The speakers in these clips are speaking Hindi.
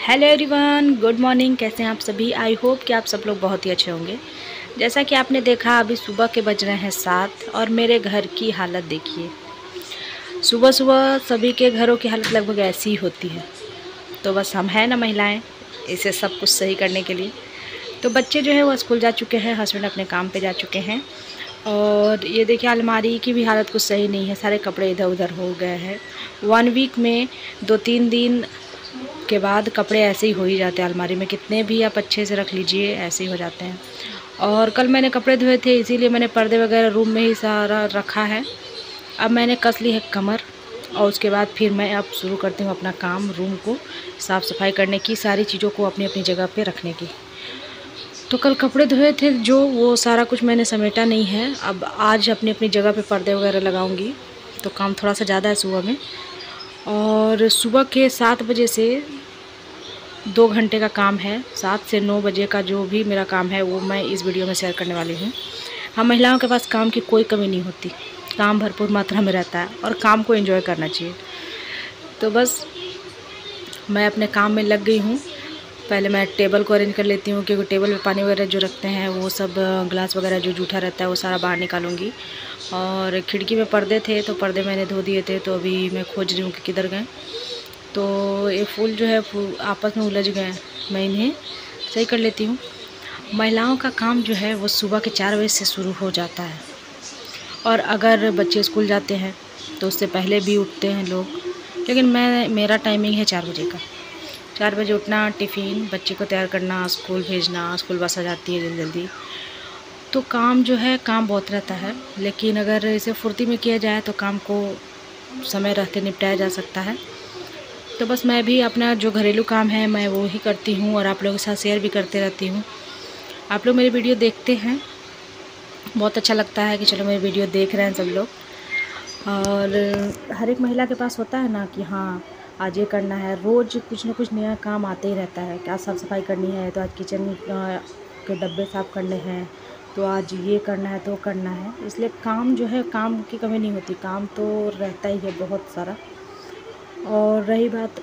Hello everyone, good morning. कैसे हैं आप सभी? आई होप कि आप सब लोग बहुत ही अच्छे होंगे। जैसा कि आपने देखा, अभी सुबह के बज रहे हैं 7 और मेरे घर की हालत देखिए। सुबह सुबह सभी के घरों की हालत लगभग ऐसी ही होती है। तो बस हम हैं ना महिलाएं इसे सब कुछ सही करने के लिए। तो बच्चे जो है वो स्कूल जा चुके हैं, हस्बैंड अपने काम पे जा चुके हैं। और ये देखिए, अलमारी की भी हालत कुछ सही नहीं है, सारे कपड़े इधर उधर हो गए हैं। 1 वीक में 2-3 दिन के बाद कपड़े ऐसे ही हो ही जाते हैं अलमारी में, कितने भी आप अच्छे से रख लीजिए ऐसे ही हो जाते हैं। और कल मैंने कपड़े धोए थे, इसीलिए मैंने पर्दे वगैरह रूम में ही सारा रखा है। अब मैंने कस ली है कमर और उसके बाद फिर मैं अब शुरू करती हूँ अपना काम, रूम को साफ़ सफाई करने की, सारी चीज़ों को अपनी अपनी जगह पे रखने की। तो कल कपड़े धोए थे जो, वो सारा कुछ मैंने समेटा नहीं है। अब आज अपनी अपनी जगह पे पर्दे वगैरह लगाऊंगी। तो काम थोड़ा सा ज़्यादा है सुबह में। और सुबह के 7 बजे से 2 घंटे का काम है। 7 से 9 बजे का जो भी मेरा काम है वो मैं इस वीडियो में शेयर करने वाली हूँ। हम महिलाओं के पास काम की कोई कमी नहीं होती, काम भरपूर मात्रा में रहता है और काम को एंजॉय करना चाहिए। तो बस मैं अपने काम में लग गई हूँ। पहले मैं टेबल को अरेंज कर लेती हूँ, क्योंकि टेबल पे पानी वगैरह जो रखते हैं वो सब ग्लास वगैरह जो जूठा रहता है वो सारा बाहर निकालूंगी। और खिड़की में पर्दे थे तो पर्दे मैंने धो दिए थे, तो अभी मैं खोज रही हूँ कि किधर गए। तो ये फूल जो है आपस में उलझ गए, मैं इन्हें सही कर लेती हूँ। महिलाओं का काम जो है वो सुबह के 4 बजे से शुरू हो जाता है। और अगर बच्चे स्कूल जाते हैं तो उससे पहले भी उठते हैं लोग, लेकिन मेरा टाइमिंग है 4 बजे का। 4 बजे उठना, टिफ़िन बच्चे को तैयार करना, स्कूल भेजना, स्कूल बस आ जाती है जल्दी जल्दी। तो काम जो है, काम बहुत रहता है, लेकिन अगर इसे फुर्ती में किया जाए तो काम को समय रहते निपटाया जा सकता है। तो बस मैं भी अपना जो घरेलू काम है मैं वो ही करती हूँ और आप लोगों के साथ शेयर भी करते रहती हूँ। आप लोग मेरी वीडियो देखते हैं, बहुत अच्छा लगता है कि चलो मेरी वीडियो देख रहे हैं सब लोग। और हर एक महिला के पास होता है ना कि हाँ आज ये करना है, रोज़ कुछ ना कुछ नया काम आते ही रहता है। क्या साफ़ सफाई करनी है तो आज किचन के डब्बे साफ़ करने हैं, तो आज ये करना है तो करना है। इसलिए काम जो है, काम की कमी नहीं होती, काम तो रहता ही है बहुत सारा। और रही बात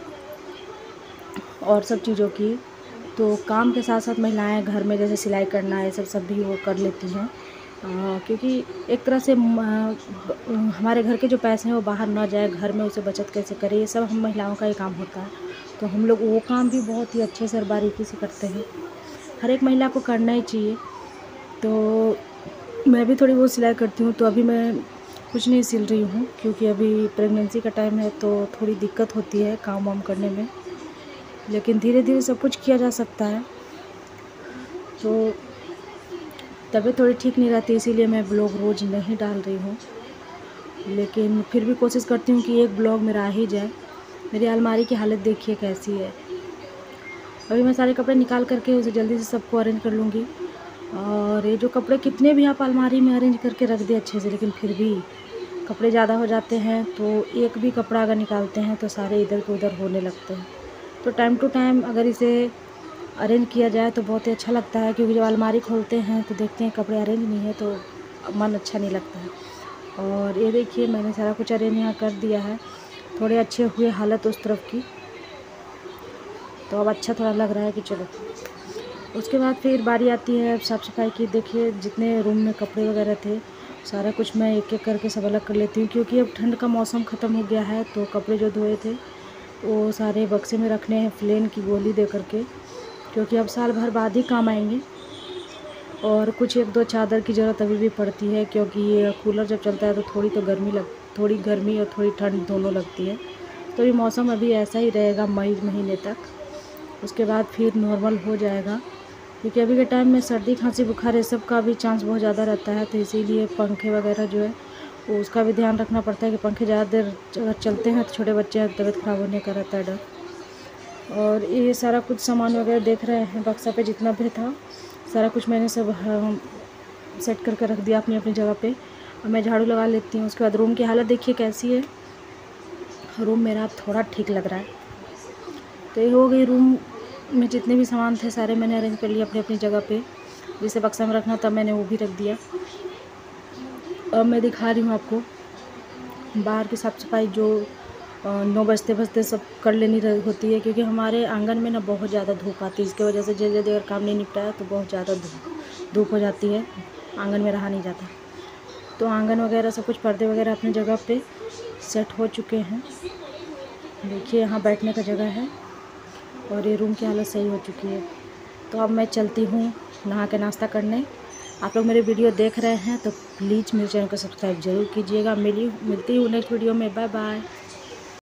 और सब चीज़ों की, तो काम के साथ साथ महिलाएं घर में जैसे सिलाई करना है सब भी वो कर लेती हैं। क्योंकि एक तरह से हमारे घर के जो पैसे हैं वो बाहर ना जाए, घर में उसे बचत कैसे करें, ये सब हम महिलाओं का ही काम होता है। तो हम लोग वो काम भी बहुत ही अच्छे से और बारीकी से करते हैं, हर एक महिला को करना ही चाहिए। तो मैं भी थोड़ी बहुत सिलाई करती हूँ। तो अभी मैं कुछ नहीं सिल रही हूँ, क्योंकि अभी प्रेगनेंसी का टाइम है तो थोड़ी दिक्कत होती है काम वाम करने में, लेकिन धीरे धीरे सब कुछ किया जा सकता है। तो तबीयत थोड़ी ठीक नहीं रहती, इसीलिए मैं ब्लॉग रोज़ नहीं डाल रही हूँ, लेकिन फिर भी कोशिश करती हूँ कि एक ब्लॉग मेरा आ ही जाए। मेरी अलमारी की हालत देखिए कैसी है। अभी मैं सारे कपड़े निकाल करके उसे जल्दी से सबको अरेंज कर लूँगी। और ये जो कपड़े कितने भी आप अलमारी में अरेंज करके रख दें अच्छे से, लेकिन फिर भी कपड़े ज़्यादा हो जाते हैं, तो एक भी कपड़ा अगर निकालते हैं तो सारे इधर के उधर होने लगते हैं। तो टाइम टू टाइम अगर इसे अरेंज किया जाए तो बहुत ही अच्छा लगता है, क्योंकि जब अलमारी खोलते हैं तो देखते हैं कपड़े अरेंज नहीं है तो मन अच्छा नहीं लगता है। और ये देखिए, मैंने सारा कुछ अरेंज यहाँ कर दिया है, थोड़े अच्छे हुए हालत उस तरफ की, तो अब अच्छा थोड़ा लग रहा है कि चलो। उसके बाद फिर बारी आती है साफ़ सफाई की। देखिए, जितने रूम में कपड़े वगैरह थे सारा कुछ मैं एक एक करके सब अलग कर लेती हूँ, क्योंकि अब ठंड का मौसम ख़त्म हो गया है। तो कपड़े जो धोए थे वो सारे बक्से में रखने हैं फ्लेन की गोली दे करके, क्योंकि अब साल भर बाद ही काम आएंगे। और कुछ 1-2 चादर की ज़रूरत अभी भी पड़ती है, क्योंकि कूलर जब चलता है तो थोड़ी गर्मी और थोड़ी ठंड दोनों लगती है। तो ये मौसम अभी ऐसा ही रहेगा मई महीने तक, उसके बाद फिर नॉर्मल हो जाएगा। क्योंकि अभी के टाइम में सर्दी खांसी बुखार ये सब का भी चांस बहुत ज़्यादा रहता है, तो इसीलिए पंखे वगैरह जो है वो उसका भी ध्यान रखना पड़ता है कि पंखे ज़्यादा देर अगर चलते हैं तो छोटे बच्चे हैं, तबीयत ख़राब होने का रहता है डर। और ये सारा कुछ सामान वगैरह देख रहे हैं, बक्सा पे जितना भी था सारा कुछ मैंने सब सेट करके रख दिया अपनी अपनी जगह पे। और मैं झाड़ू लगा लेती हूँ। उसके बाद रूम की हालत देखिए कैसी है। रूम मेरा थोड़ा ठीक लग रहा है। तो ये हो गई, रूम में जितने भी सामान थे सारे मैंने अरेंज कर लिए अपनी अपनी जगह पे। जिसे बक्सा में रखना था मैंने वो भी रख दिया। अब मैं दिखा रही हूँ आपको बाहर की साफ़ सफाई, जो 9 बजते बजते सब कर लेनी होती है, क्योंकि हमारे आंगन में ना बहुत ज़्यादा धूप आती है। इसकी वजह से जल्दी जल्दी अगर काम नहीं निपटाया तो बहुत ज़्यादा धूप हो जाती है, आंगन में रहा नहीं जाता। तो आंगन वगैरह सब कुछ पर्दे वगैरह अपनी जगह पे सेट हो चुके हैं। देखिए यहाँ बैठने का जगह है और ये रूम की हालत सही हो चुकी है। तो अब मैं चलती हूँ नहा के नाश्ता करने। आप लोग मेरे वीडियो देख रहे हैं तो प्लीज़ मेरे चैनल को सब्सक्राइब ज़रूर कीजिएगा। मिलती हूँ नेक्स्ट वीडियो में। Bye bye.